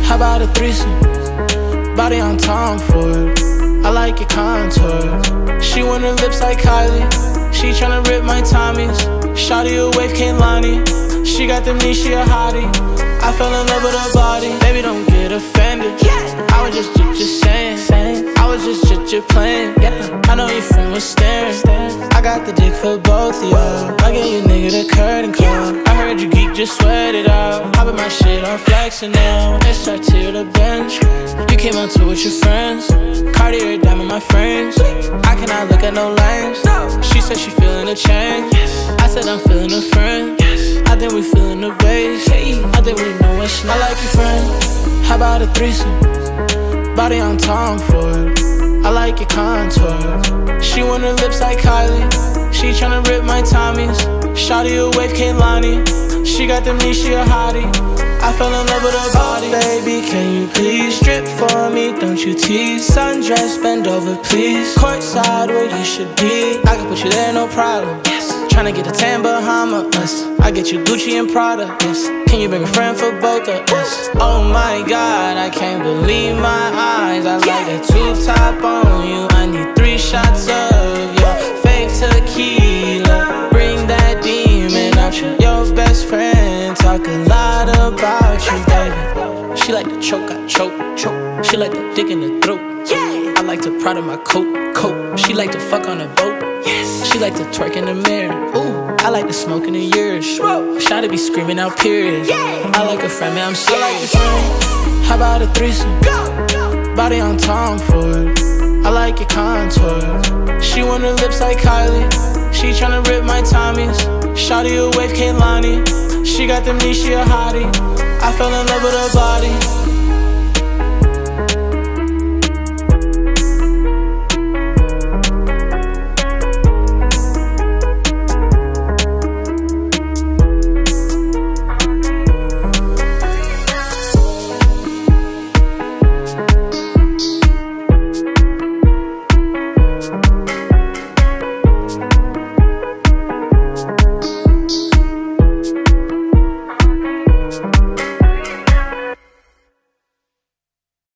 How about a threesome? Body on Tom Ford. I like your contour. She want her lips like Kylie. She tryna rip my Tommies. Shawty a wave Kehlani. She got them knees, she a hottie. I fell in love with her body. Baby, don't get offended. I was just saying. I was just playing. I know your friend was staring. I got the dick for both of y'all. I gave you nigga the curtain call. I heard you geek, just sweat it out. Hoppin' my shit on flexing now. Let's start to the bench. You came on tour with your friends. Cartier diamond my frames. I cannot look at no lanes. She said she feeling a change. I said I'm feeling a friend. I think we feeling the bass. I think we know what's next. I like your friend. How about a threesome? Body on Tom Ford. I like your contour. She want her lips like Kylie. She tryna rip my Tommies. Shawty a wave Kehlani. She got them knees, she a hottie. I fell in love with her body. Baby, can you please strip for me? Don't you tease. Sundress, bend over please. Courtside where you should be. I can put you there, no problem. Tryna get a tan Bahamas. I get you Gucci and Prada. Can you bring a friend for both of us? Oh my God, I can't believe my eyes. I like that two-top on you. I need 3 shots of your fake tequila. Bring that demon out you. Your best friend talk a lot about you, baby. She like to choke, I choke. She like the dick in the throat. I like to prod of my coat. She like to fuck on a boat. She like to twerk in the mirror. Ooh, I like to smoke in the years. Shawty be screaming out periods. I like a friend, man, I'm serious. I like your friend. How about a threesome? Body on Tom Ford. I like your contour. She want her lips like Kylie. She tryna rip my Tommies. Shawty a wave Kehlani. She got them knees, she a hottie. I fell in love with her body.